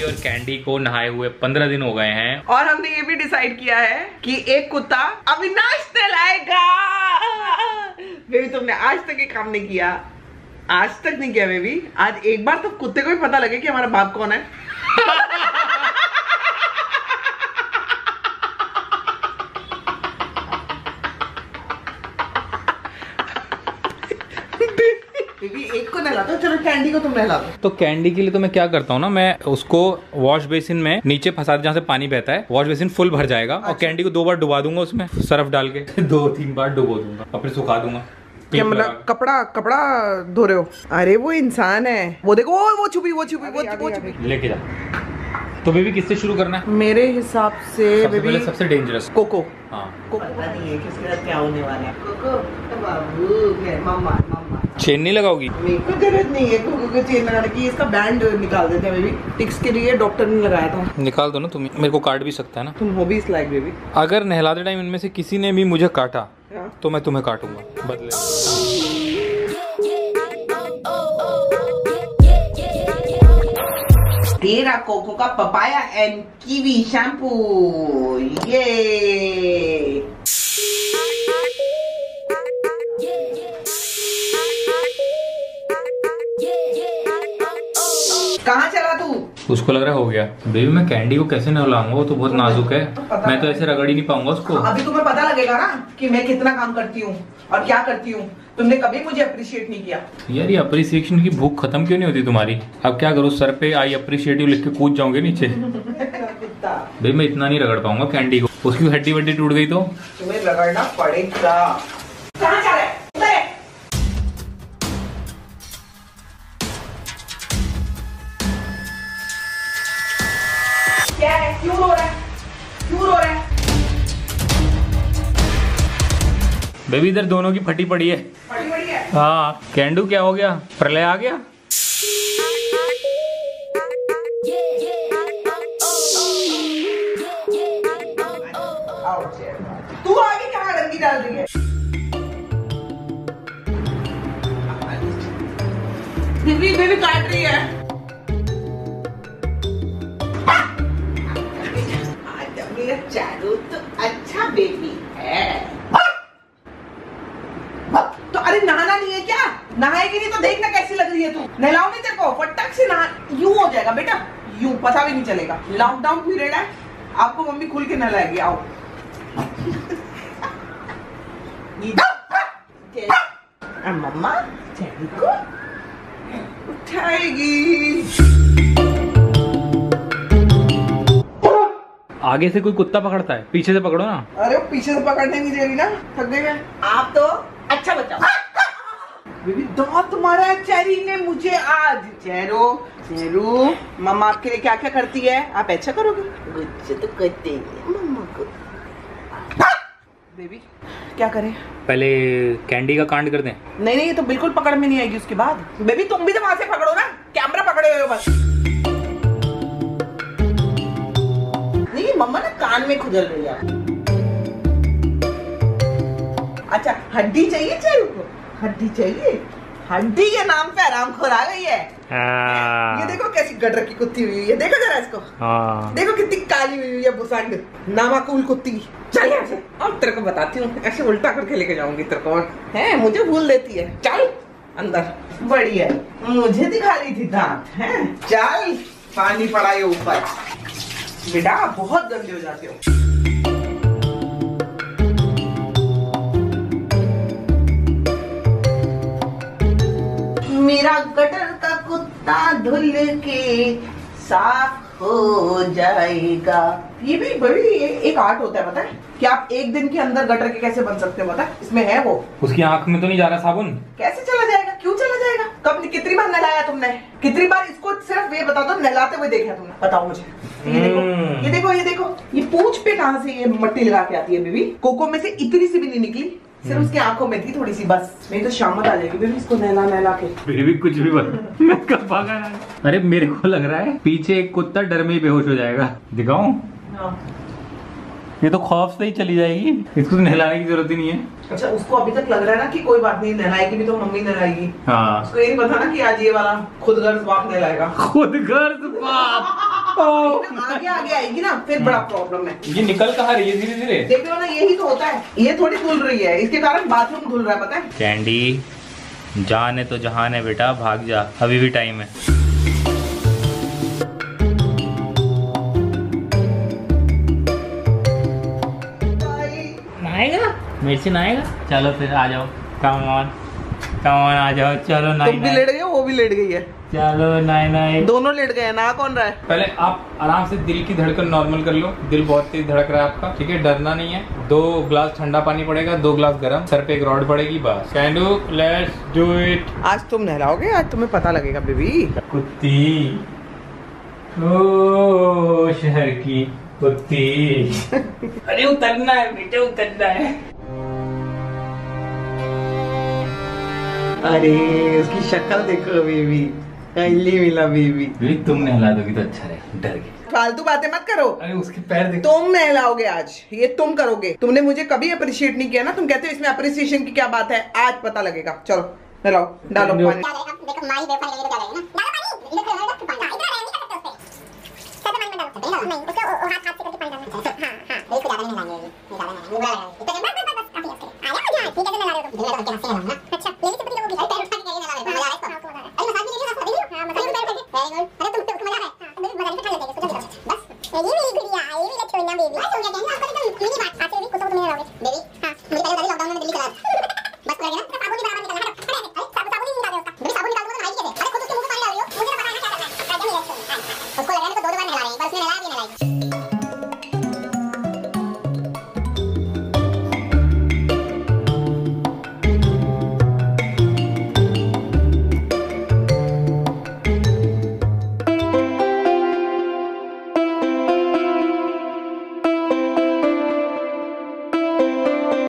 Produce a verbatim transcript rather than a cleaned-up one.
और कैंडी को नहाए हुए पंद्रह दिन हो गए हैं और हमने ये भी डिसाइड किया है कि एक कुत्ता अविनाश नहलाएगा। बेबी तुमने आज तक ये काम नहीं किया, आज तक नहीं किया बेबी। आज एक बार तो कुत्ते को भी पता लगे कि हमारा बाप कौन है। बेबी एक को नहला दो, चलो कैंडी को तुम नहला दो। तो कैंडी के लिए तो मैं क्या करता हूँ ना, मैं उसको वॉश बेसिन में नीचे फंसा जहाँ से पानी बहता है, वॉश बेसिन फुल भर जाएगा। अच्छा। और कैंडी को दो बार डुबा दूंगा उसमें सर्फ डाल के, दो तीन बार डुबो दूंगा और फिर सुखा दूंगा। क्या मतलब कपड़ा कपड़ा धो रहे हो? अरे वो इंसान है, वो देखो वो छुपी वो छुपी वो वो छुपी। लेके जा। तो बेबी किससे शुरू करना है? मेरे हिसाब से सबसे पहले सबसे डेंजरस कोको। हाँ कोको पता नहीं है किसके साथ क्या होने वाला है। कोको बाबू मम्मा मम्मा चेन नहीं लगाओगी? मेरे को जरूरत नहीं है कोको को चेन लगाने की, इसका बैंड निकाल देते हैं बेबी। टिक्स के लिए डॉक्टर ने लगाया था। निकाल दो ना तुम, मेरे को काट भी सकता है ना। तुम हो भी इस लायक बेबी। अगर नहलाते टाइम इनमें से किसी ने भी मुझे काटा तो मैं तुम्हें काटूंगा बदले। तेरा कोको का पपाया एंड कीवी शैम्पू, ये कहाँ चला तू? उसको लग रहा हो गया। बेबी मैं कैंडी को कैसे नहलाऊंगा, वो तो बहुत नाजुक है, मैं तो ऐसे रगड़ ही नहीं पाऊंगा उसको। अभी तुम्हें पता लगेगा ना कि मैं कितना काम करती हूँ और क्या करती हूँ। तुमने कभी मुझे अप्रिशिएट नहीं किया यार। ये अप्रिसिएशन की भूख खत्म क्यों नहीं होती तुम्हारी? अब क्या करूँ, सर पे आई अप्रिशिएटिव लिख के कूद जाओगे नीचे। बेबी मैं इतना नहीं रगड़ पाऊंगा कैंडी को, उसकी हड्डी वड्डी टूट गई तो तुम्हें रगड़ना पड़ेगा। कहाँ जा रहे? क्या है? क्यों रो रहा है? क्यों रो रहा है? बेबी इधर दोनों की फटी पड़ी है। फटी पड़ी है? हाँ। कैंडू क्या हो गया, प्रलय आ गया? तू आगे कहाँ गंदी डाल रही है? बेबी बेबी काट रही है। चारू तो अच्छा बेबी है। तो अरे नहाना नहीं है क्या? नहाएगी नहीं तो देखना कैसी लग रही है तू। नहलाओ नहीं तेरे को, फटक से नहा, यूं हो जाएगा बेटा, यूं पता भी नहीं चलेगा। लॉकडाउन पीरियड है, आपको मम्मी खुल के नहलाएगी। आओ मम्मा चारू को उठाएगी। आगे से कोई कुत्ता पकड़ता है, पीछे से पकड़ो ना। अरे वो पीछे से पकड़ने नहीं दे रही ना, थक गई मैं। आप तो अच्छा बच्चा। बेबी दांत मारा है चेरी ने मुझे आज। चेरो चेरू मम्मा आपके लिए क्या क्या करती है, आप अच्छा करोगे? गुच्छे तो करते हैं मम्मा को। बेबी क्या करें? पहले कैंडी का कांड कर दें। नहीं नहीं ये तो बिल्कुल पकड़ में नहीं आएगी उसके बाद। बेबी तुम भी तो वहां से पकड़ो ना, कैमरा पकड़े हुए हो बस। नहीं मम्मा ना कान में खुजल रही है। अच्छा हड्डी चाहिए चेरू को? हड्डी चाहिए? हड्डी के नाम पे आरामखोर आ गई है। ये देखो कैसी गटर की कुत्ती हुई है, देखो जरा इसको। देखो कितनी काली हुई है, बुसंड नामाकूल कुत्ती। चल यहाँ से, अब तेरे को बताती हूँ, ऐसे उल्टा करके लेके जाऊंगी तेरे को। है मुझे भूल देती है। चल अंदर, बढ़िया मुझे दिखा रही थी दांत है। चल पानी पड़ा है ऊपर। बेटा बहुत गंदे हो जाते हो। मेरा गटर का कुत्ता धुल के साफ हो जाएगा। ये भी बड़ी एक आर्ट होता है पता है कि आप एक दिन के अंदर गटर के कैसे बन सकते हो, पता है इसमें है वो। उसकी आंख में तो नहीं जा रहा साबुन? कैसे चला जाएगा, क्यों चला जाएगा? कब कितनी बार नहलाया तुमने? कितनी बार इसको सिर्फ ये बता दो नहलाते हुए देखा तुमने, बताओ मुझे। ये देखो ये देखो ये देखो ये पूंछ पे कहाँ से ये मट्टी लगा के आती है बेबी? कोको में से इतनी सी भी नहीं निकली, सिर्फ उसकी आंखों में थी थोड़ी सी बस। नहीं तो शामत आ जाएगी बेबी इसको नहला नहला के। बेबी कुछ भी बता, मैं कब भागा ना। अरे मेरे को लग रहा है पीछे एक कुत्ता डर में ही बेहोश हो जाएगा। दिखाऊं? ये तो खौफ से ही चली जाएगी, इसको तो नहलाने की जरूरत ही नहीं है। अच्छा उसको अभी तक लग रहा है ना कि कोई बात नहीं, नहलाएगी भी तो मम्मी नहलाएगी। हाँ। उसको ये नहीं पता ना कि आज ये वाला खुद गर्ज बाप नहलाएगा। खुद गर्ज बाप आगे आगे आएगी ना फिर बड़ा प्रॉब्लम है। ये निकल कहाँ रही है धीरे धीरे? देख रहे हो ना, यही तो होता है, ये थोड़ी धुल रही है, इसके कारण बाथरूम धुल रहा है, पता है। कैंडी जान है तो जहान है बेटा, भाग जा, अभी भी टाइम है। नहाएगा? मिर्ची नहाएगा? चलो फिर आ जाओ, कम ऑन कम ऑन आ जाओ, चलो नाई तुम भी लेट गए हो, वो भी लेट गई है, चलो नाई नाई, दोनों लेट गए हैं। ना कौन रहा है? पहले आप आराम से दिल की धड़कन नॉर्मल कर लो, दिल बहुत तेज धड़क रहा है आपका, ठीक है, डरना नहीं है। दो ग्लास ठंडा पानी पड़ेगा, दो ग्लास गर्म, सर पे एक रॉड पड़ेगी, बस। Can do, let's do it. आज तुम नहलाओगे, आज तुम्हें पता लगेगा बेबी। कुत्ती, ओ शहर की कुत्ती। अरे उतरना है बेटे, उतरना है। अरे उसकी शक्ल देखो बेबी, काइंडली मिला बेबी। बेबी तुम नहला दोगी तो अच्छा रहे, डर गई। फालतू बातें मत करो। अरे उसके पैर देखो। तुम नहलाओगे आज, ये तुम करोगे। तुमने मुझे कभी अप्रिशिएट नहीं किया ना, तुम कहते हो इसमें अप्रिसिएशन की क्या बात है, आज पता लगेगा। चलो नहलाओ, डालो पानी।